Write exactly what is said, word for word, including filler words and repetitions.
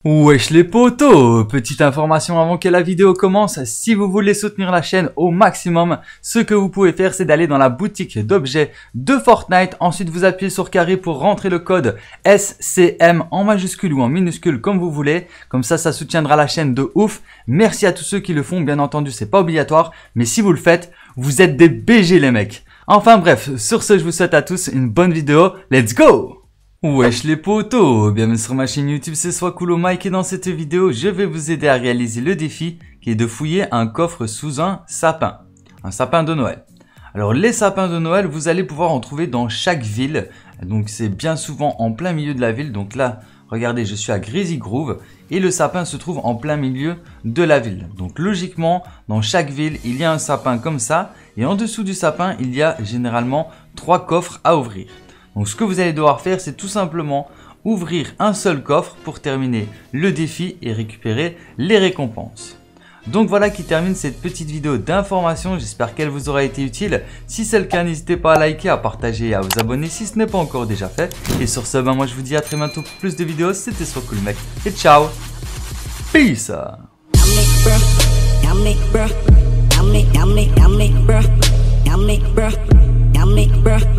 Wesh les potos, petite information avant que la vidéo commence, si vous voulez soutenir la chaîne au maximum, ce que vous pouvez faire c'est d'aller dans la boutique d'objets de Fortnite, ensuite vous appuyez sur carré pour rentrer le code S C M en majuscule ou en minuscule comme vous voulez, comme ça ça soutiendra la chaîne de ouf. Merci à tous ceux qui le font, bien entendu c'est pas obligatoire, mais si vous le faites, vous êtes des B G les mecs. Enfin bref, sur ce je vous souhaite à tous une bonne vidéo, let's go! Wesh les potos, bienvenue sur ma chaîne YouTube, c'est Swakulo Mike et dans cette vidéo, je vais vous aider à réaliser le défi qui est de fouiller un coffre sous un sapin, un sapin de Noël. Alors les sapins de Noël, vous allez pouvoir en trouver dans chaque ville, donc c'est bien souvent en plein milieu de la ville, donc là, regardez, je suis à Greasy Grove et le sapin se trouve en plein milieu de la ville. Donc logiquement, dans chaque ville, il y a un sapin comme ça et en dessous du sapin, il y a généralement trois coffres à ouvrir. Donc ce que vous allez devoir faire, c'est tout simplement ouvrir un seul coffre pour terminer le défi et récupérer les récompenses. Donc voilà qui termine cette petite vidéo d'information, j'espère qu'elle vous aura été utile. Si c'est le cas, n'hésitez pas à liker, à partager et à vous abonner si ce n'est pas encore déjà fait. Et sur ce, ben moi je vous dis à très bientôt pour plus de vidéos, c'était Swakulo Mike et ciao, peace. Yummy, bruh.